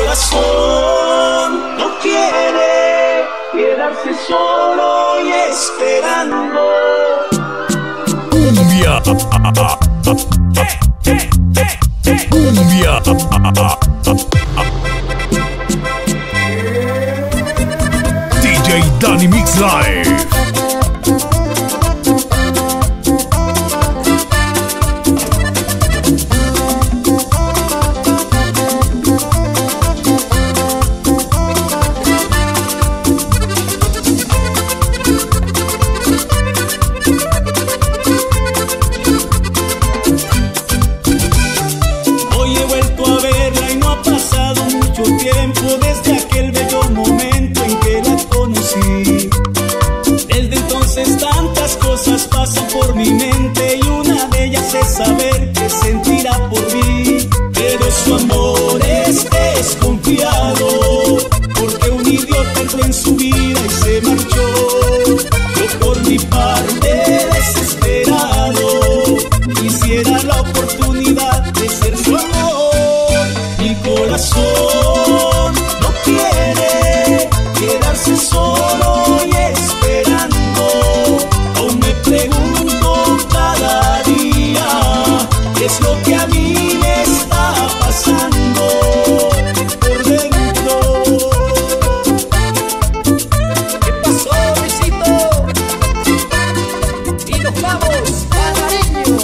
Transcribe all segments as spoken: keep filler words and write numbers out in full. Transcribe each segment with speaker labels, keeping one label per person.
Speaker 1: corazón no quiere quedarse solo y esperando.
Speaker 2: Cumbia, cumbia, D J Danny Mix Live.
Speaker 1: Desde aquel bello momento en que la conocí, desde entonces tantas cosas pasan por mi mente y una de ellas es saber que sentirá por mí. Pero su amor es desconfiado, porque un idiota entró en su vida y se marchó. Yo por mi parte desesperado quisiera la oportunidad de ser su amor. Mi corazón no quiere quedarse solo y esperando. Aún me pregunto cada día qué es lo que a mí me está pasando por dentro. ¿Qué pasó, Luisito? Y nos vamos a Nariño.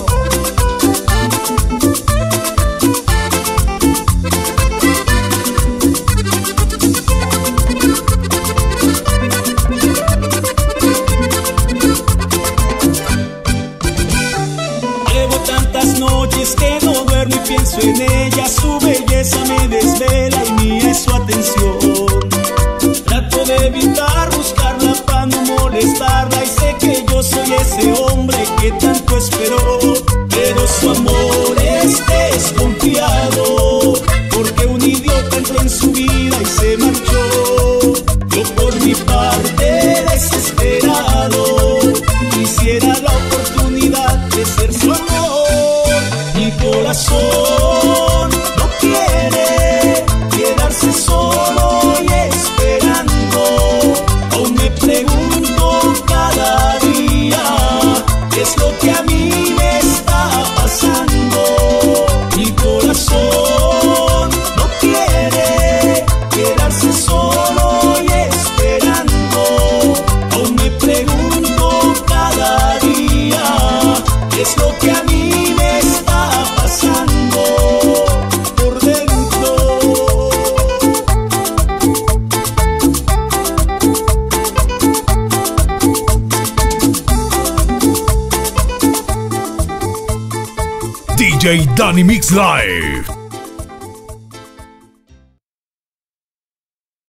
Speaker 1: Tantas noches que no duermo y pienso en ella, su belleza me desvela y mía es su atención. Trato de evitar buscarla para no molestarla y sé que yo soy ese hombre que tanto esperó. Pero su amor es desconfiado, porque un idiota entró en su vida y se marchó. Yo por mi parte desesperado quisiera la oportunidad de ser su amor. Mi corazón no quiere quedarse solo y esperando. Aún me pregunto cada día qué es lo que a mí me está pasando. Mi corazón no quiere quedarse solo y esperando. Aún me pregunto cada día qué es lo que a mí me está pasando por dentro.
Speaker 2: D J Danny Mix Live.